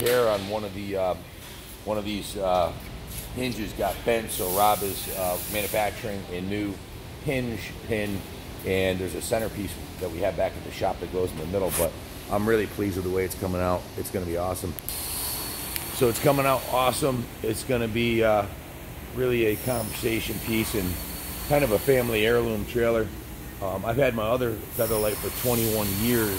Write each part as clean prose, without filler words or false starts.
repair on one of these hinges got bent, so Rob is manufacturing a new hinge pin, and there's a centerpiece that we have back at the shop that goes in the middle, but I'm really pleased with the way it's coming out. It's going to be awesome. So it's coming out awesome. It's going to be really a conversation piece and kind of a family heirloom trailer. I've had my other Featherlite for 21 years,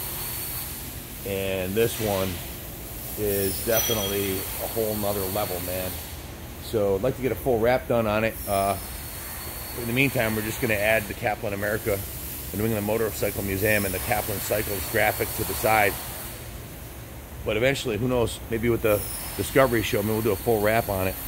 and this one is definitely a whole nother level, man. So I'd like to get a full wrap done on it. In the meantime, we're just going to add the Kaplan America, the New England Motorcycle Museum, and the Kaplan Cycles graphic to the side. But eventually, who knows, maybe with the Discovery Show, maybe we'll do a full wrap on it.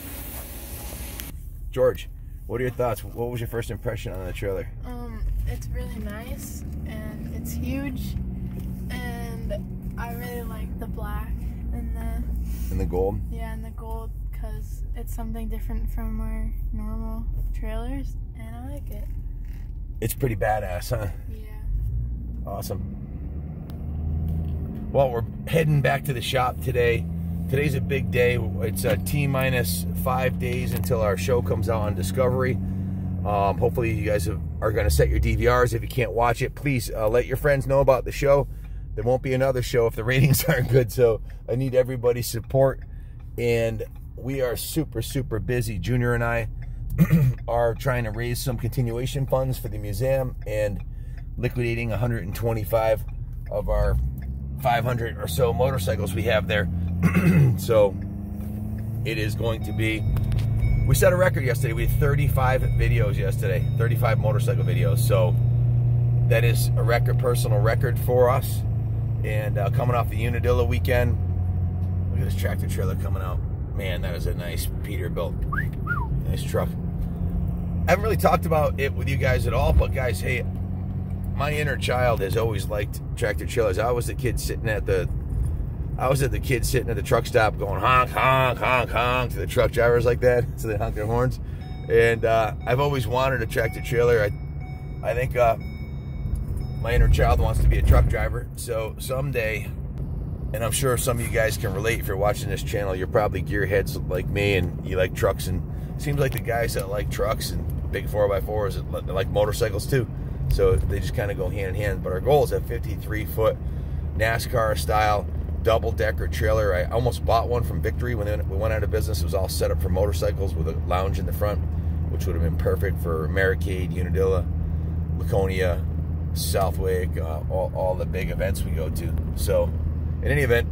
George, what are your thoughts? What was your first impression on the trailer? It's really nice, and it's huge, and I really like the black and the gold? Yeah, and the gold, because it's something different from our normal trailers, and I like it. It's pretty badass, huh? Yeah. Awesome. Well, we're heading back to the shop today. Today's a big day. It's T-minus 5 days until our show comes out on Discovery. Hopefully you guys are going to set your DVRs. If you can't watch it, please let your friends know about the show. There won't be another show if the ratings aren't good, so I need everybody's support. And we are super, super busy. Junior and I are trying to raise some continuation funds for the museum and liquidating 125 of our 500 or so motorcycles we have there. So it is going to be, we set a record yesterday. We had 35 videos yesterday, 35 motorcycle videos. So that is a record, personal record for us. And coming off the Unadilla weekend, look at this tractor trailer coming out. Man, that is a nice Peterbilt. Nice truck. I haven't really talked about it with you guys at all, but guys, hey, my inner child has always liked tractor trailers. I was the kid sitting at the truck stop going honk, honk, honk, honk to the truck drivers like that, so they honk their horns. And I've always wanted a tractor trailer. I think my inner child wants to be a truck driver. So someday, and I'm sure some of you guys can relate if you're watching this channel, you're probably gearheads like me and you like trucks. And it seems like the guys that like trucks and big 4x4s, they like motorcycles too. So they just kind of go hand in hand. But our goal is a 53-foot NASCAR style double-decker trailer. I almost bought one from Victory when we went out of business. It was all set up for motorcycles with a lounge in the front, which would have been perfect for Americade, Unadilla, Laconia, Southwick, all the big events we go to. So in any event,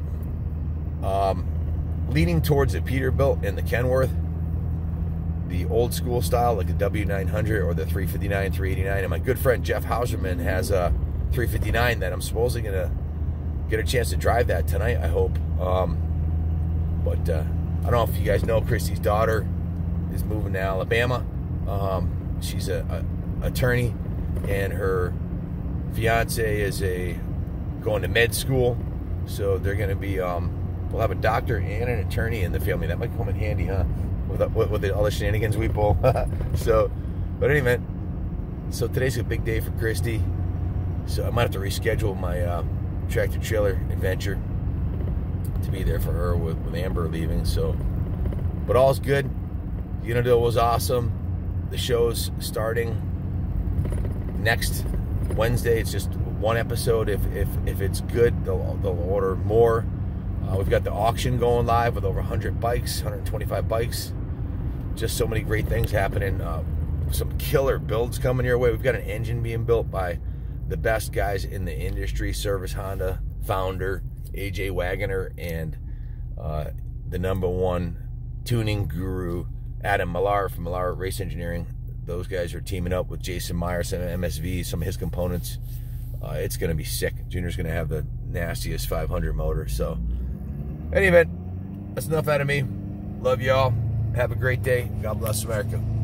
leaning towards the Peterbilt and the Kenworth, the old school style, like the W900 or the 359, 389. And my good friend Jeff Hauserman has a 359 that I'm supposedly going to get a chance to drive that tonight, I hope. But I don't know if you guys know, Christy's daughter is moving to Alabama. She's a attorney, and her fiance is going to med school. So they're going to be, we'll have a doctor and an attorney in the family. That might come in handy, huh? With all the shenanigans we pull. So, but anyway, so today's a big day for Christy. So I might have to reschedule my tractor trailer adventure to be there for her with Amber leaving. So, but all's good. Unadilla was awesome. The show's starting next Wednesday. It's just one episode. If it's good, they'll order more. We've got the auction going live with over 100 bikes, 125 bikes. Just so many great things happening. Some killer builds coming your way. We've got an engine being built by the best guys in the industry, Service Honda founder AJ Wagoner, and the #1 tuning guru Adam Millar from Millar Race Engineering. Those guys are teaming up with Jason Myers and MSV, some of his components. It's going to be sick. Junior's going to have the nastiest 500 motor. So anyway, that's enough out of me. Love y'all. Have a great day. God bless America.